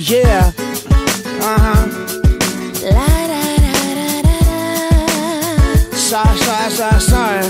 Yeah. Sorry.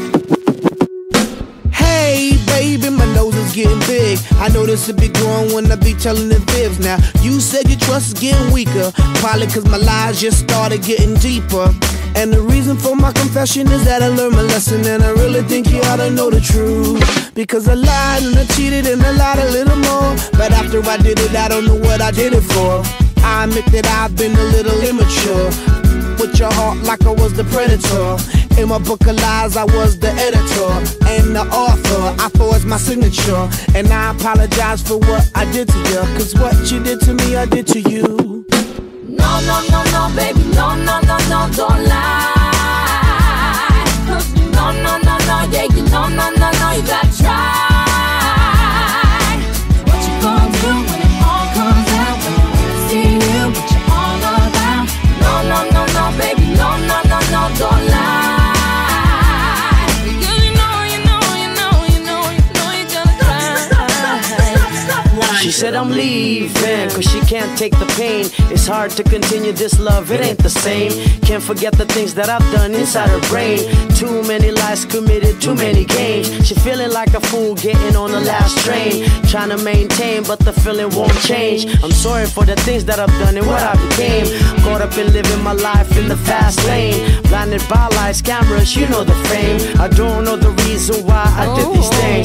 Hey, baby, my nose is getting big. I know this will be growing when I be telling the fibs. Now, you said your trust is getting weaker, probably cause my lies just started getting deeper. And the reason for my confession is that I learned my lesson, and I really think you ought to know the truth. Because I lied and I cheated and I lied a little more, but after I did it, I don't know what I did it for. I admit that I've been a little immature, with your heart like I was the predator. In my book of lies, I was the editor and the author. I forged my signature, and I apologize for what I did to you, cause what you did to me, I did to you. No, no, no, no, baby, no, no, no, no, don't lie. No, no, no, no, yeah, you no, no, no, no, you gotta try. What you gonna do when it all comes out? When you really see you, what you all about? No, no, no, no, baby, no, no, no, no, don't lie. She said I'm leaving, cause she can't take the pain. It's hard to continue this love, it ain't the same. Can't forget the things that I've done inside her brain. Too many lies committed, too many games. She feeling like a fool getting on the last train, trying to maintain, but the feeling won't change. I'm sorry for the things that I've done and what I became. Caught up in living my life in the fast lane, blinded by lights, cameras, you know the fame. I don't know the reason why I did these things,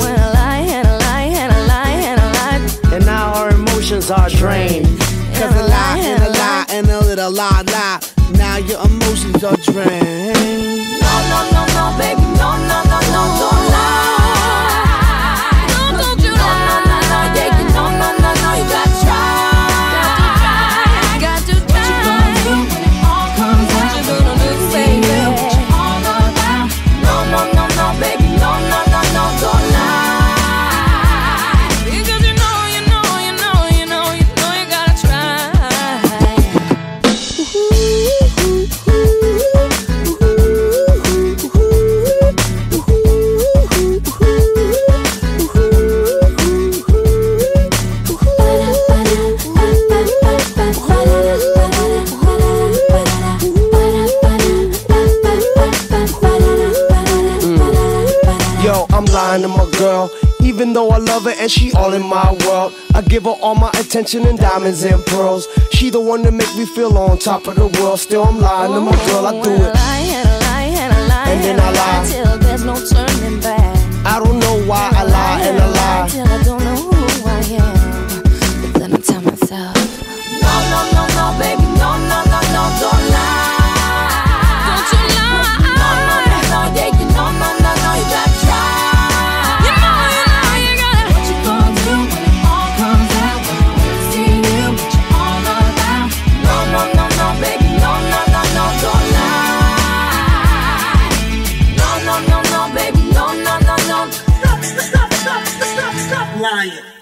and now our emotions are drained. Cause a lie and a lie and a little lie. Now your emotions are drained. No, no, no, no, baby, no, no, no, no, don't lie. No, don't you lie. No, no, no, yeah, you no, no, no, no, you gotta try. Got to try. What you gonna do when it all comes out? What you gonna do, baby? What you all about? No, no, no, no, baby, no, no, no, no, don't lie. I'm lying to my girl, even though I love her and she all in my world. I give her all my attention and diamonds and pearls. She the one that make me feel on top of the world. Still I'm lying to my girl, I do it. And then I lie till there's no turning back. I don't know why I lie and I lie till I don't know who I am. But then I tell myself, no, no, no, no, baby, no, no, no, no, don't lie. Don't you lie. No, no, no, no, yeah, you no, no, no, no, you gotta try. You know, you gotta. What you gonna do when it all comes out? When you really see you, what you all about? No, no, no, no, baby, no, no, no, no, don't lie. No, no, no, no, baby, no, no, no, no. Stop lying.